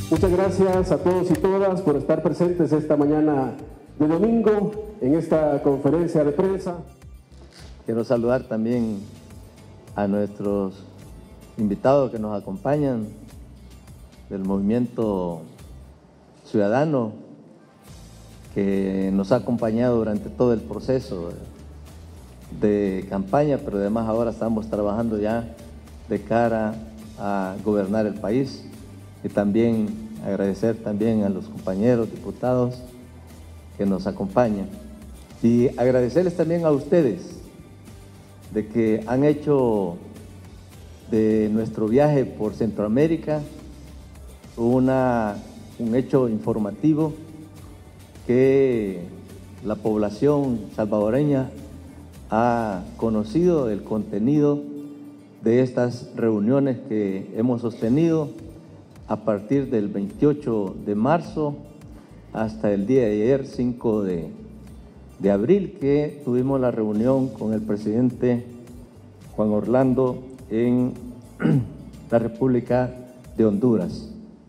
Muchas gracias a todos y todas por estar presentes esta mañana de domingo en esta conferencia de prensa. Quiero saludar también a nuestros invitados que nos acompañan del Movimiento Ciudadano, que nos ha acompañado durante todo el proceso de campaña, pero además ahora estamos trabajando ya de cara a gobernar el país. Y también agradecer también a los compañeros diputados que nos acompañan. Y agradecerles también a ustedes de que han hecho de nuestro viaje por Centroamérica un hecho informativo que la población salvadoreña ha conocido el contenido de estas reuniones que hemos sostenido a partir del 28 de marzo hasta el día de ayer, 5 de abril, que tuvimos la reunión con el presidente Juan Orlando en la República de Honduras.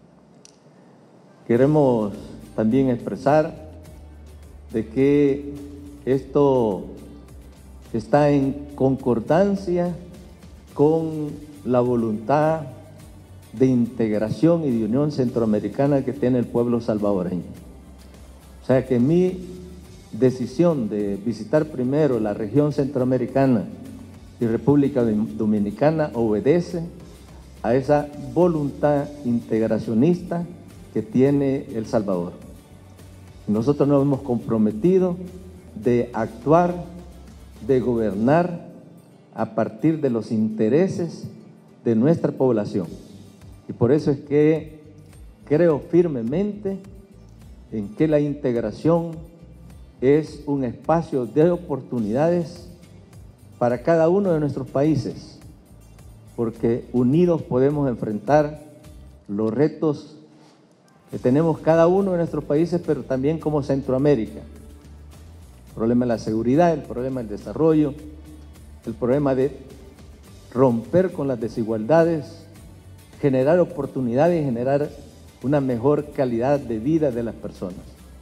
Queremos también expresar de que esto está en concordancia con la voluntad de integración y de unión centroamericana que tiene el pueblo salvadoreño. O sea que mi decisión de visitar primero la región centroamericana y República Dominicana obedece a esa voluntad integracionista que tiene El Salvador. Nosotros nos hemos comprometido de actuar, de gobernar a partir de los intereses de nuestra población. Y por eso es que creo firmemente en que la integración es un espacio de oportunidades para cada uno de nuestros países, porque unidos podemos enfrentar los retos que tenemos cada uno de nuestros países, pero también como Centroamérica. El problema de la seguridad, el problema del desarrollo, el problema de romper con las desigualdades, generar oportunidades y generar una mejor calidad de vida de las personas.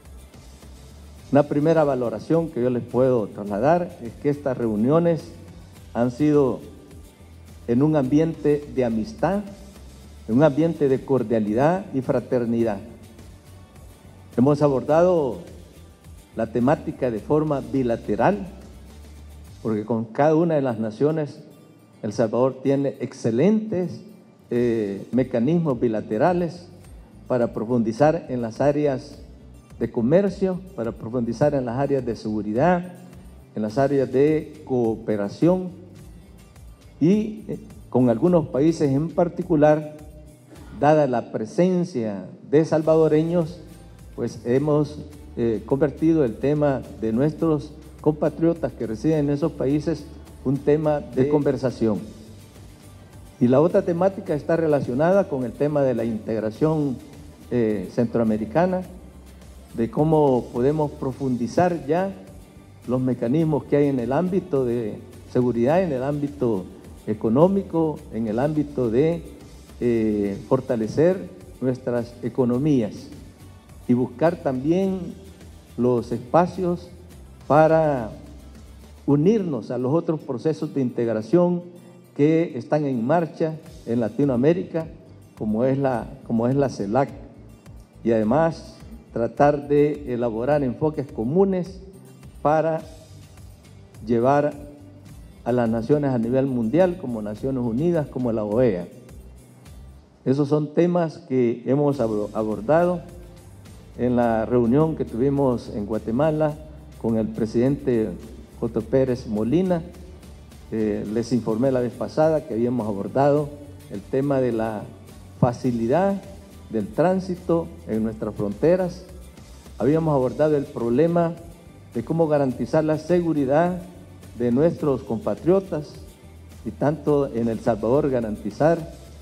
Una primera valoración que yo les puedo trasladar es que estas reuniones han sido en un ambiente de amistad, en un ambiente de cordialidad y fraternidad. Hemos abordado la temática de forma bilateral, porque con cada una de las naciones El Salvador tiene excelentes mecanismos bilaterales para profundizar en las áreas de comercio, para profundizar en las áreas de seguridad, en las áreas de cooperación y con algunos países en particular, dada la presencia de salvadoreños, pues hemos convertido el tema de nuestros compatriotas que residen en esos países un tema de conversación. Y la otra temática está relacionada con el tema de la integración centroamericana, de cómo podemos profundizar ya los mecanismos que hay en el ámbito de seguridad, en el ámbito económico, en el ámbito de fortalecer nuestras economías y buscar también los espacios para unirnos a los otros procesos de integración que están en marcha en Latinoamérica, como es la CELAC, y además tratar de elaborar enfoques comunes para llevar a las naciones a nivel mundial, como Naciones Unidas, como la OEA. Esos son temas que hemos abordado en la reunión que tuvimos en Guatemala con el presidente Otto Pérez Molina. Les informé la vez pasada que habíamos abordado el tema de la facilidad del tránsito en nuestras fronteras. Habíamos abordado el problema de cómo garantizar la seguridad de nuestros compatriotas y tanto en El Salvador garantizar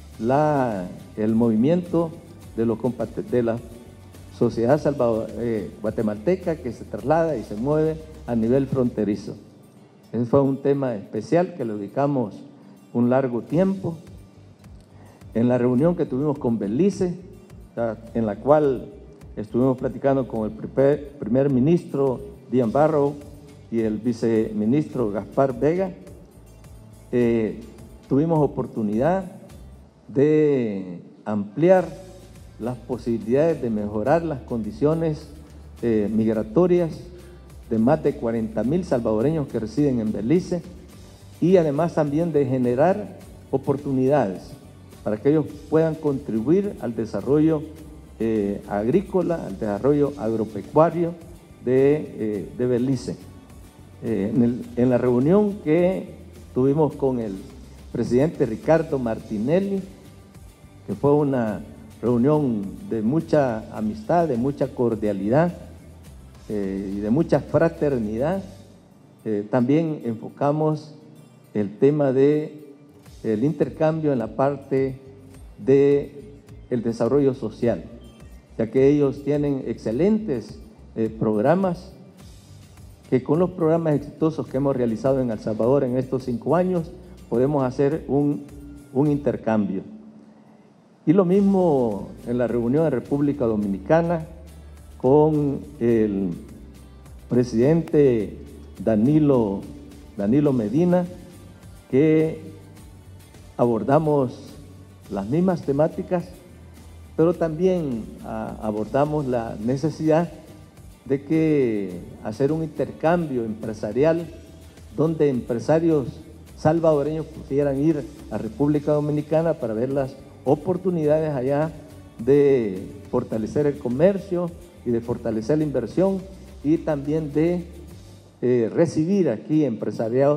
el movimiento de la sociedad guatemalteca que se traslada y se mueve a nivel fronterizo. Ese fue un tema especial que le dedicamos un largo tiempo. En la reunión que tuvimos con Belice, en la cual estuvimos platicando con el primer ministro Dian Barrow y el viceministro Gaspar Vega. Tuvimos oportunidad de ampliar las posibilidades de mejorar las condiciones migratorias de más de 40,000 salvadoreños que residen en Belice, y además también de generar oportunidades para que ellos puedan contribuir al desarrollo agrícola, al desarrollo agropecuario de Belice. En la reunión que tuvimos con el presidente Ricardo Martinelli, que fue una reunión de mucha amistad, de mucha cordialidad y de mucha fraternidad, también enfocamos el tema del intercambio en la parte del desarrollo social, ya que ellos tienen excelentes programas, que con los programas exitosos que hemos realizado en El Salvador en estos 5 años, podemos hacer un intercambio. Y lo mismo en la reunión en República Dominicana con el presidente Danilo Medina, que abordamos las mismas temáticas, pero también abordamos la necesidad de que hacer un intercambio empresarial donde empresarios salvadoreños pudieran ir a República Dominicana para ver las oportunidades allá de fortalecer el comercio y de fortalecer la inversión, y también de recibir aquí empresarios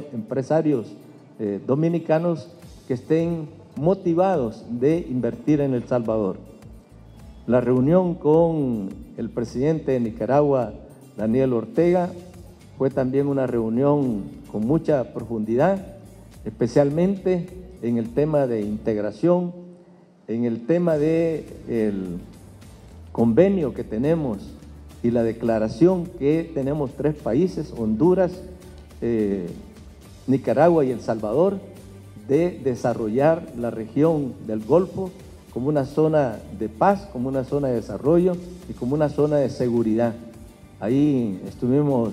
dominicanos que estén motivados de invertir en El Salvador. La reunión con el presidente de Nicaragua, Daniel Ortega, fue también una reunión con mucha profundidad, especialmente en el tema de integración, en el tema del convenio que tenemos y la declaración que tenemos 3 países, Honduras, Nicaragua y El Salvador, de desarrollar la región del Golfo como una zona de paz, como una zona de desarrollo y como una zona de seguridad. Ahí estuvimos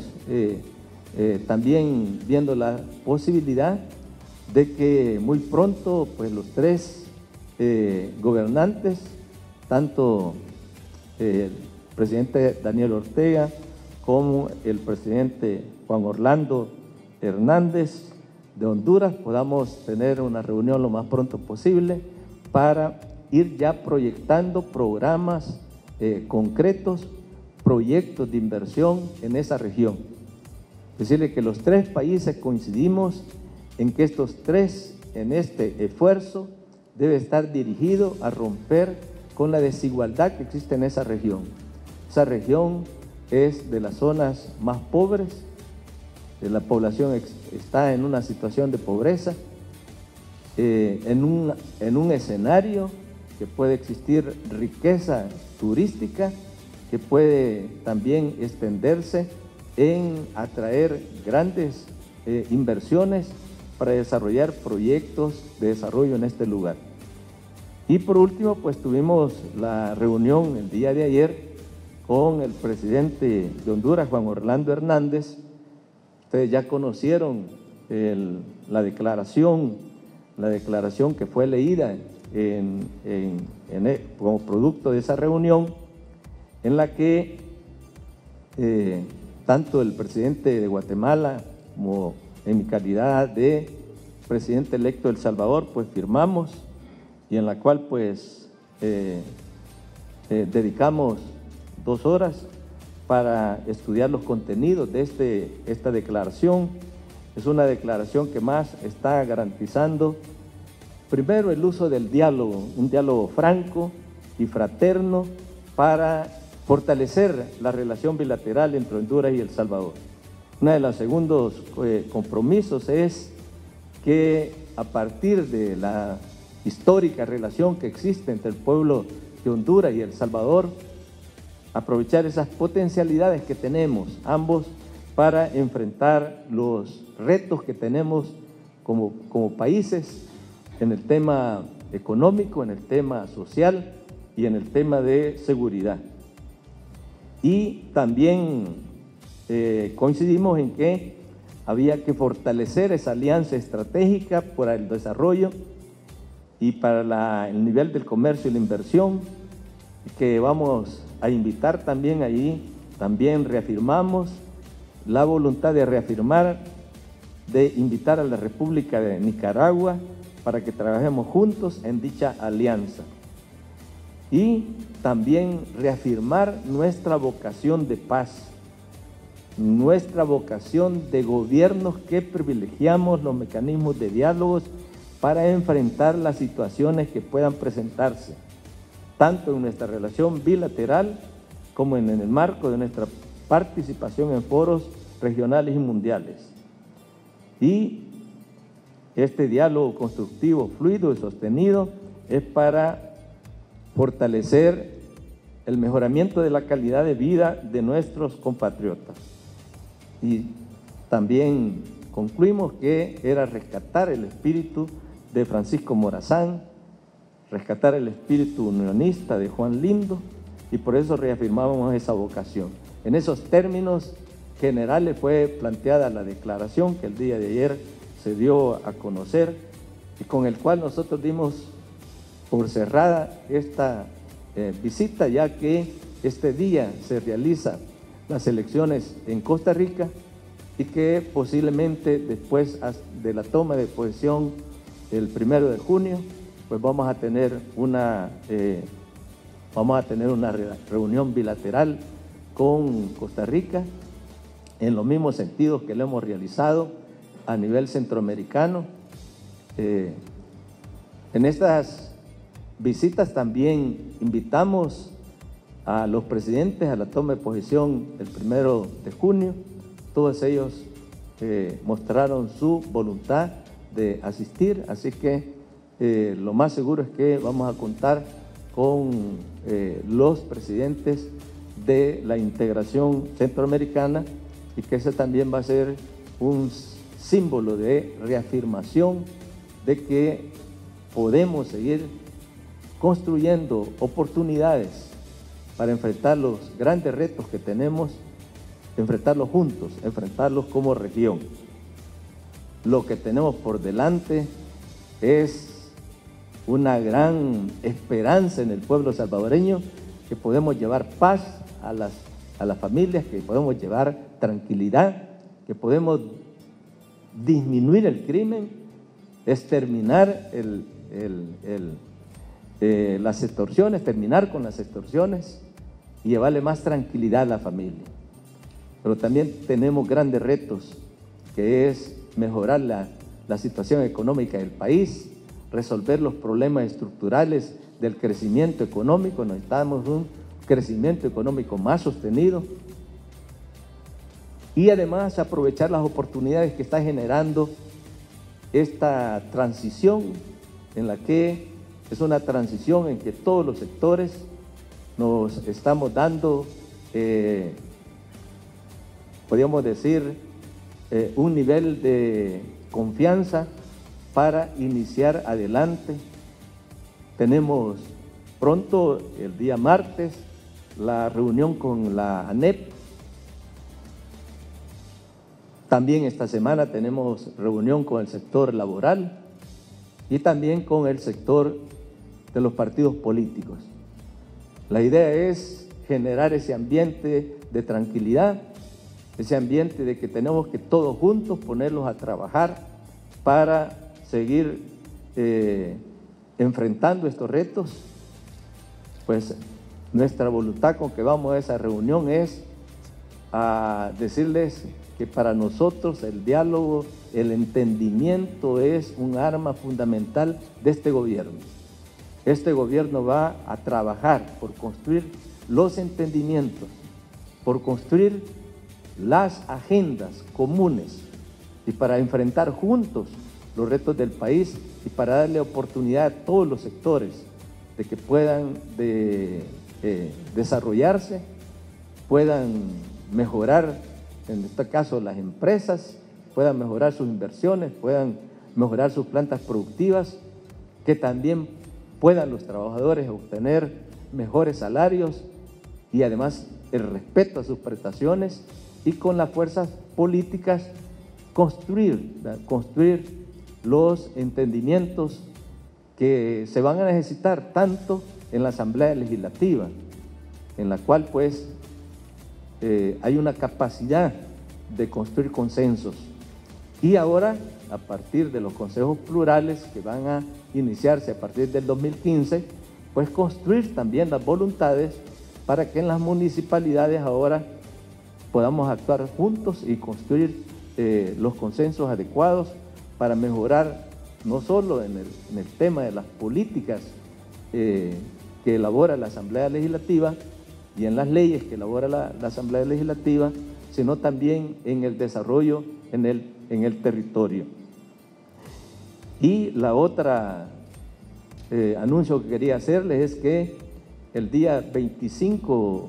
también viendo la posibilidad de que muy pronto pues los 3 gobernantes, tanto el presidente Daniel Ortega como el presidente Juan Orlando Hernández de Honduras, podamos tener una reunión lo más pronto posible para ir ya proyectando programas concretos, proyectos de inversión en esa región. Decirle que los 3 países coincidimos en que en este esfuerzo debe estar dirigido a romper con la desigualdad que existe en esa región. Esa región es de las zonas más pobres, la población está en una situación de pobreza, en un escenario que puede existir riqueza turística, que puede también extenderse en atraer grandes inversiones para desarrollar proyectos de desarrollo en este lugar. Y por último, pues tuvimos la reunión el día de ayer con el presidente de Honduras, Juan Orlando Hernández. Ustedes ya conocieron la declaración que fue leída como producto de esa reunión, en la que tanto el presidente de Guatemala como en mi calidad de presidente electo de El Salvador, pues firmamos, y en la cual pues dedicamos 2 horas para estudiar los contenidos de esta declaración. Es una declaración que más está garantizando, primero, el uso del diálogo, un diálogo franco y fraterno para fortalecer la relación bilateral entre Honduras y El Salvador. Uno de los segundos compromisos es que a partir de la histórica relación que existe entre el pueblo de Honduras y El Salvador, aprovechar esas potencialidades que tenemos ambos para enfrentar los retos que tenemos como países en el tema económico, en el tema social y en el tema de seguridad. Y también coincidimos en que había que fortalecer esa alianza estratégica para el desarrollo y para el nivel del comercio y la inversión, que vamos a invitar también allí. También reafirmamos la voluntad de invitar a la República de Nicaragua para que trabajemos juntos en dicha alianza. Y también reafirmar nuestra vocación de paz, nuestra vocación de gobiernos que privilegiamos los mecanismos de diálogos para enfrentar las situaciones que puedan presentarse, tanto en nuestra relación bilateral como en el marco de nuestra participación en foros regionales y mundiales. Y este diálogo constructivo, fluido y sostenido es para fortalecer el mejoramiento de la calidad de vida de nuestros compatriotas. Y también concluimos que era rescatar el espíritu de Francisco Morazán, rescatar el espíritu unionista de Juan Lindo, y por eso reafirmábamos esa vocación. En esos términos generales fue planteada la declaración que el día de ayer se dio a conocer y con el cual nosotros dimos por cerrada esta visita, ya que este día se realizan las elecciones en Costa Rica y que posiblemente después de la toma de posesión el 1 de junio, pues vamos a tener una reunión bilateral con Costa Rica en los mismos sentidos que lo hemos realizado a nivel centroamericano. En estas visitas también invitamos a los presidentes a la toma de posesión el 1 de junio. Todos ellos mostraron su voluntad de asistir, así que lo más seguro es que vamos a contar con los presidentes de la integración centroamericana y que ese también va a ser un símbolo de reafirmación de que podemos seguir construyendo oportunidades para enfrentar los grandes retos que tenemos, enfrentarlos juntos, enfrentarlos como región. Lo que tenemos por delante es una gran esperanza en el pueblo salvadoreño, que podemos llevar paz a las familias, que podemos llevar tranquilidad, que podemos disminuir el crimen, exterminar las extorsiones, terminar con las extorsiones y llevarle más tranquilidad a la familia. Pero también tenemos grandes retos, que es mejorar la situación económica del país, resolver los problemas estructurales del crecimiento económico. Necesitamos un crecimiento económico más sostenido y además aprovechar las oportunidades que está generando esta transición, en la que es una transición en que todos los sectores nos estamos dando, podríamos decir, un nivel de confianza para iniciar adelante. Tenemos pronto, el día martes, la reunión con la ANEP. También esta semana tenemos reunión con el sector laboral y también con el sector de los partidos políticos. La idea es generar ese ambiente de tranquilidad, ese ambiente de que tenemos que todos juntos ponerlos a trabajar para seguir enfrentando estos retos. Pues nuestra voluntad con que vamos a esa reunión es a decirles que para nosotros el diálogo, el entendimiento es un arma fundamental de este gobierno. Este gobierno va a trabajar por construir los entendimientos, por construir las agendas comunes y para enfrentar juntos los retos del país y para darle oportunidad a todos los sectores de que puedan desarrollarse, puedan mejorar, en este caso las empresas, puedan mejorar sus inversiones, puedan mejorar sus plantas productivas, que también puedan los trabajadores obtener mejores salarios y además el respeto a sus prestaciones, y con las fuerzas políticas construir los entendimientos que se van a necesitar tanto en la Asamblea Legislativa, en la cual pues hay una capacidad de construir consensos. Y ahora, a partir de los consejos plurales que van a iniciarse a partir del 2015, pues construir también las voluntades para que en las municipalidades ahora podamos actuar juntos y construir los consensos adecuados para mejorar no solo en el tema de las políticas que elabora la Asamblea Legislativa y en las leyes que elabora la Asamblea Legislativa, sino también en el desarrollo en el territorio. Y la otra anuncio que quería hacerles es que el día 25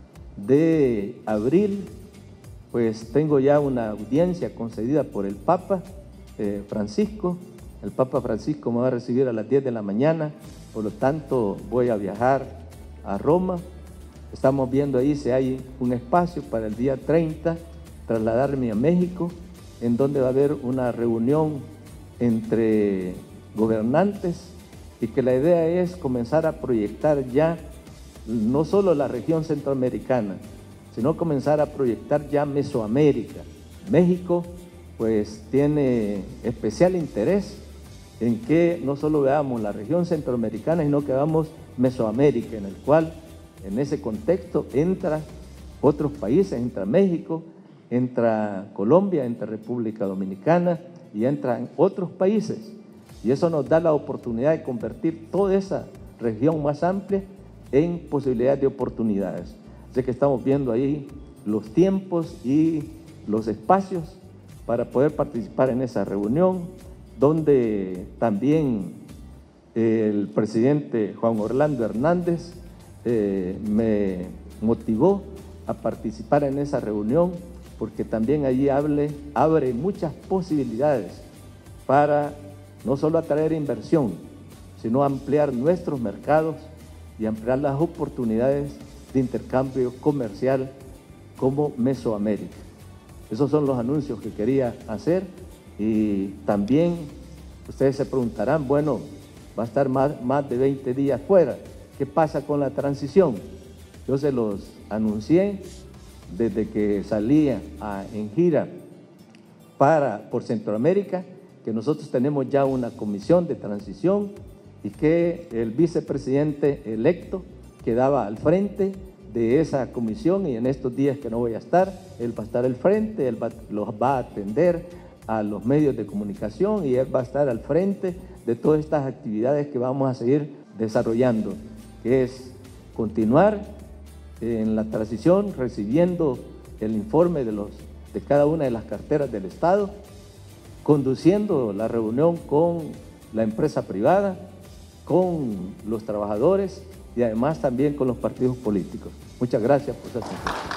de abril, pues tengo ya una audiencia concedida por el Papa Francisco. El Papa Francisco me va a recibir a las 10 de la mañana, por lo tanto voy a viajar a Roma. Estamos viendo ahí si hay un espacio para el día 30, trasladarme a México, en donde va a haber una reunión entre gobernantes y que la idea es comenzar a proyectar ya no solo la región centroamericana, sino comenzar a proyectar ya Mesoamérica. México pues tiene especial interés en que no solo veamos la región centroamericana, sino que veamos Mesoamérica, en el cual en ese contexto entra otros países, entra México, entra Colombia, entra República Dominicana y entran otros países. Y eso nos da la oportunidad de convertir toda esa región más amplia en posibilidades de oportunidades. Así que estamos viendo ahí los tiempos y los espacios para poder participar en esa reunión, donde también el presidente Juan Orlando Hernández me motivó a participar en esa reunión, porque también allí abre muchas posibilidades para no solo atraer inversión, sino ampliar nuestros mercados y ampliar las oportunidades de intercambio comercial como Mesoamérica. Esos son los anuncios que quería hacer. Y también ustedes se preguntarán, bueno, va a estar más de 20 días fuera, ¿qué pasa con la transición? Yo se los anuncié desde que salía en gira por Centroamérica, que nosotros tenemos ya una comisión de transición y que el vicepresidente electo quedaba al frente de esa comisión, y en estos días que no voy a estar, él va a estar al frente, él los va a atender a los medios de comunicación y él va a estar al frente de todas estas actividades que vamos a seguir desarrollando, que es continuar en la transición recibiendo el informe de cada una de las carteras del Estado, conduciendo la reunión con la empresa privada, con los trabajadores y además también con los partidos políticos. Muchas gracias por su atención.